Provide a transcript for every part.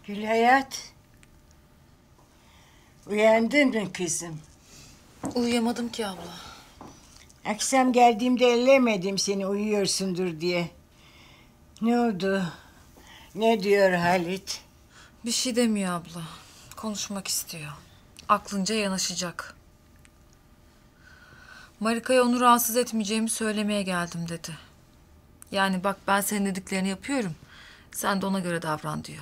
Gülayat. Uyandın mı kızım? Uyuyamadım ki abla. Akşam geldiğimde ellemedim seni uyuyorsundur diye. Ne oldu? Ne diyor Halit? Bir şey demiyor abla. Konuşmak istiyor. Aklınca yanaşacak. Marika'ya onu rahatsız etmeyeceğimi söylemeye geldim dedi. Yani bak ben senin dediklerini yapıyorum. Sen de ona göre davran diyor.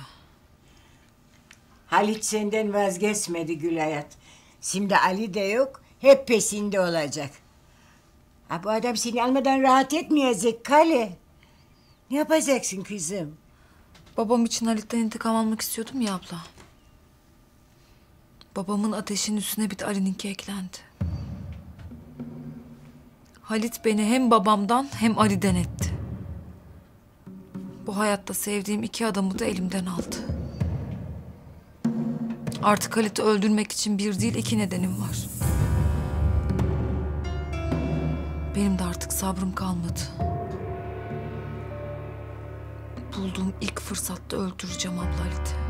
Halit senden vazgeçmedi Gülayat. Şimdi Ali de yok, hep pesinde olacak. Ha, bu adam seni almadan rahat etmeyecek Kale. Ne yapacaksın kızım? Babam için Halit'ten intikam almak istiyordum ya abla. Babamın ateşinin üstüne bir de Ali'ninki eklendi. Halit beni hem babamdan hem Ali'den etti. Bu hayatta sevdiğim iki adamı da elimden aldı. Artık Halit'i öldürmek için bir değil iki nedenim var. Benim de artık sabrım kalmadı. Bulduğum ilk fırsatta öldüreceğim abla Halit'i.